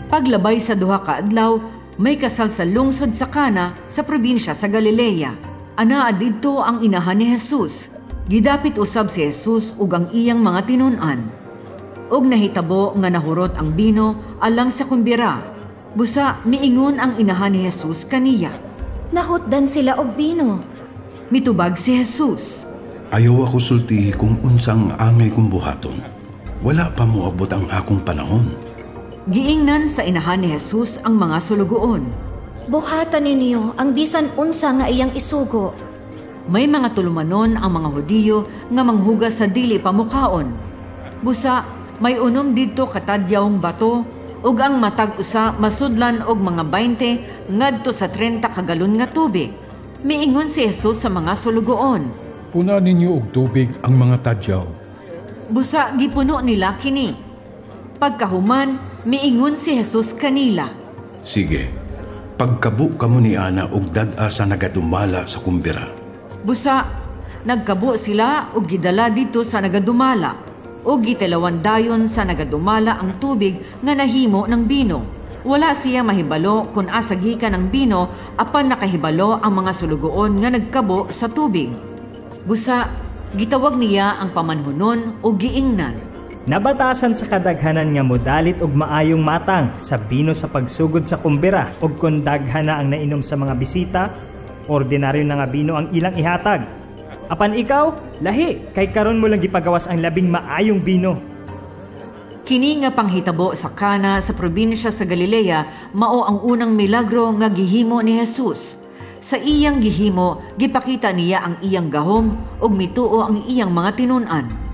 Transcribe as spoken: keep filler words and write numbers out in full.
Paglabay sa duha ka adlaw, may kasal sa lungsod sa Cana sa probinsya sa Galilea. Anaa didto ang inahan ni Jesus. Gidapit usab si Jesus ug ang iyang mga tinun-an. Og nahitabo nga nahurot ang bino alang sa kumbira. Busa miingon ang inahan ni Jesus kaniya. Nahutdan sila og bino. Mitubag si Jesus. Ayaw ako sultihi kung unsang angay kong buhaton. Wala pa moabot ang akong panahon. Giingnan sa inahan ni Jesus ang mga sulugoon. Buhatan ninyo ang bisan unsa nga iyang isugo. May mga tulumanon ang mga Hudiyo nga manghugas sa dili pamukaon. Busa, may unom didto katadyawng bato ug ang matag usa masudlan og mga baynte ngadto sa trenta ka galon nga tubig. Miingon si Jesus sa mga sulugoon. Puna ninyo og tubig ang mga tadyaw. Busa gipuno nila kini. Pagkahuman, miingon si Jesus kanila. Sige, pagkabo kamo ni Ana og dad-a sa nagadumala sa kumbira. Busa, nagkabo sila og gidala dito sa nagadumala o gitilawan dayon sa nagadumala ang tubig nga nahimo ng bino. Wala siya mahibalo kung asa gikan ang bino apan nakahibalo ang mga sulugoon nga nagkabo sa tubig. Busa, gitawag niya ang pamanhunon o giingnan. Nabatasan sa kadaghanan nga modalit og maayong matang sa bino sa pagsugod sa kumbira ug kun daghan na ang nainom sa mga bisita, ordinaryo na nga bino ang ilang ihatag. Apan ikaw, lahi, kay karon mo lang gipagawas ang labing maayong bino. Kini nga panghitabo sa Cana sa probinsya sa Galilea mao ang unang milagro nga gihimo ni Jesus. Sa iyang gihimo, gipakita niya ang iyang gahom ug mituo ang iyang mga tinun-an.